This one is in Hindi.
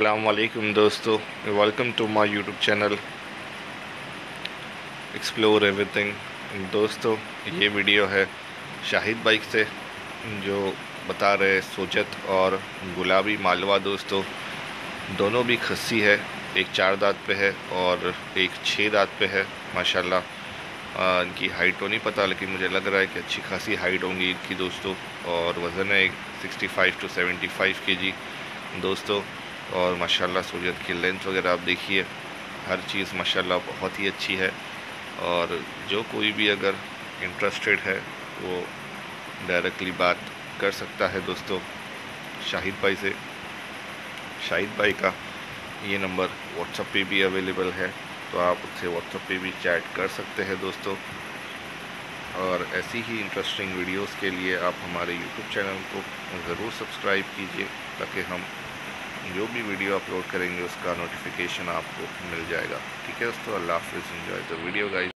अस्सलाम वालेकुम दोस्तों, welcome to my YouTube channel explore everything. दोस्तों, ये वीडियो है शाहिद बाइक से, जो बता रहे सोजत और गुलाबी मालवा। दोस्तों, दोनों भी खस्सी है, एक 4 दांत पे है और एक 6 दांत पे है माशाल्लाह। इनकी हाइट तो नहीं पता, लेकिन मुझे लग रहा है कि अच्छी खासी हाइट होंगी इनकी दोस्तों। और वज़न है 65 to 75 kg दोस्तों। और माशाल्लाह सूरत की लेंथ वगैरह आप देखिए, हर चीज़ माशाल्लाह बहुत ही अच्छी है। और जो कोई भी अगर इंटरेस्टेड है वो डायरेक्टली बात कर सकता है दोस्तों शाहिद भाई से। शाहिद भाई का ये नंबर व्हाट्सएप पे भी अवेलेबल है, तो आप उससे व्हाट्सएप पे भी चैट कर सकते हैं दोस्तों। और ऐसी ही इंटरेस्टिंग वीडियोस के लिए आप हमारे यूट्यूब चैनल को ज़रूर सब्सक्राइब कीजिए, ताकि हम जो भी वीडियो अपलोड करेंगे उसका नोटिफिकेशन आपको मिल जाएगा। ठीक है दोस्तों, अल्लाह हाफ़िज़, एंजॉय द वीडियो गाइस।